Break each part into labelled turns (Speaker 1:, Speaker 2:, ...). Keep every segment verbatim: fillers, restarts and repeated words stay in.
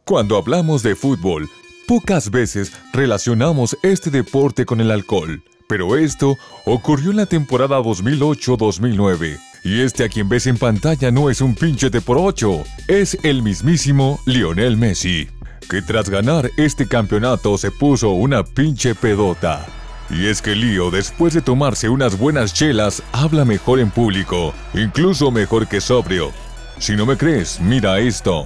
Speaker 1: Cuando hablamos de fútbol, pocas veces relacionamos este deporte con el alcohol, pero esto ocurrió en la temporada dos mil ocho dos mil nueve. Y este a quien ves en pantalla no es un pinchete por ocho, es el mismísimo Lionel Messi, que tras ganar este campeonato se puso una pinche pedota. Y es que Lío, después de tomarse unas buenas chelas, habla mejor en público, incluso mejor que sobrio. Si no me crees, mira esto.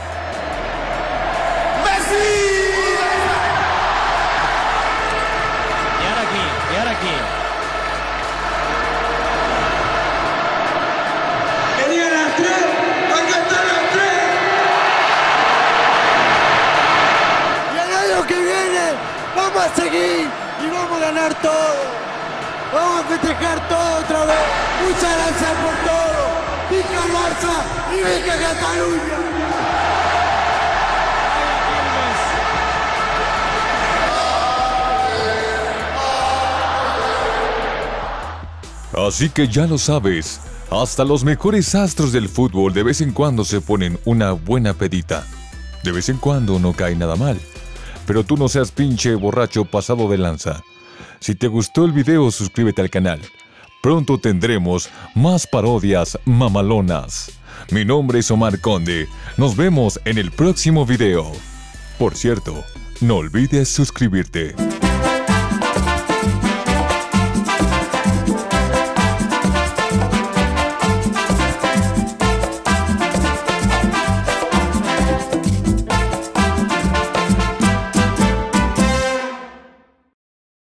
Speaker 2: Vamos a seguir y vamos a ganar todo. Vamos a festejar todo otra vez. Muchas gracias por todo. ¡Viva el Barça y viva Cataluña!
Speaker 1: Así que ya lo sabes, hasta los mejores astros del fútbol de vez en cuando se ponen una buena pedita. De vez en cuando no cae nada mal. Pero tú no seas pinche borracho pasado de lanza. Si te gustó el video, suscríbete al canal. Pronto tendremos más parodias mamalonas. Mi nombre es Omar Conde. Nos vemos en el próximo video. Por cierto, no olvides suscribirte.